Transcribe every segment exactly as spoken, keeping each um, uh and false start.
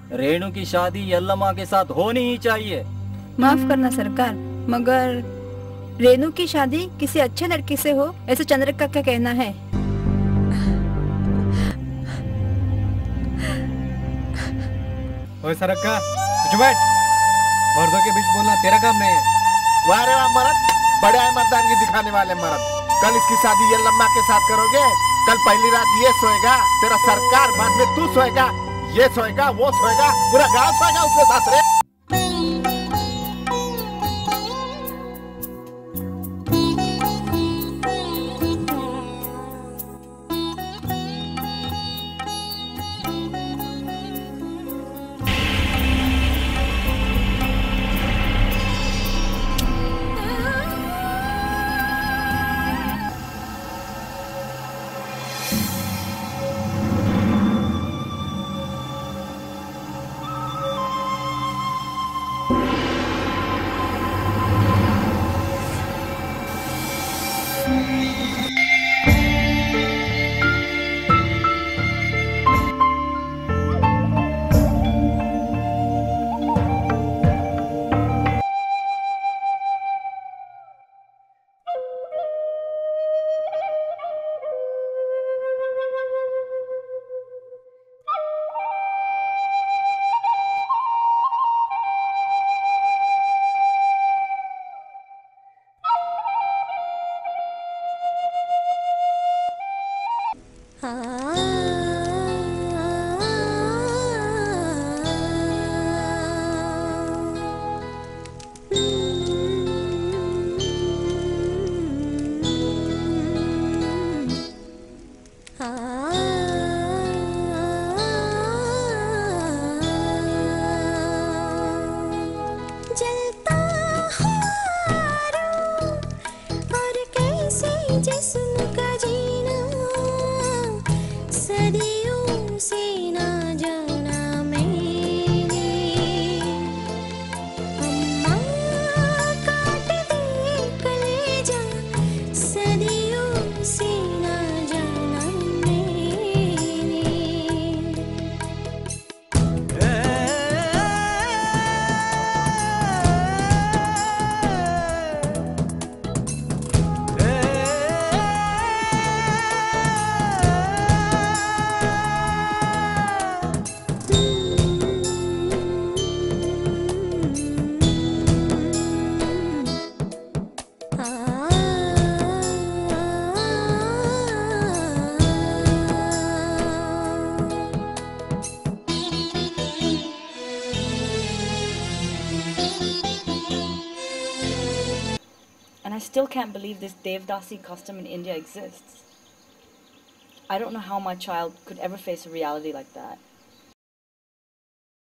रेणु की शादी यल्लम्मा के साथ होनी ही चाहिए। माफ करना सरकार, मगर रेणु की शादी किसी अच्छे लड़के से हो ऐसे चंद्रिका का क्या कहना है? ओए सरक्का, चुप बैठ। मर्दों के बीच बोलना तेरा काम नहीं है। वाह रे वाह मर्द, बड़े आए मर्दानगी दिखाने वाले मर्द। कल इसकी शादी यल्लम्मा के साथ करोगे, कल पहली रात ये सोएगा तेरा सरकार, बाद में तू सोएगा, ये सोएगा, वो सोएगा, पूरा गांव सोएगा उसके साथ रे। I still can't believe this Devdasi custom in India exists. I don't know how my child could ever face a reality like that.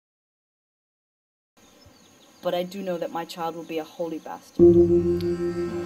But I do know that my child will be a holy bastard.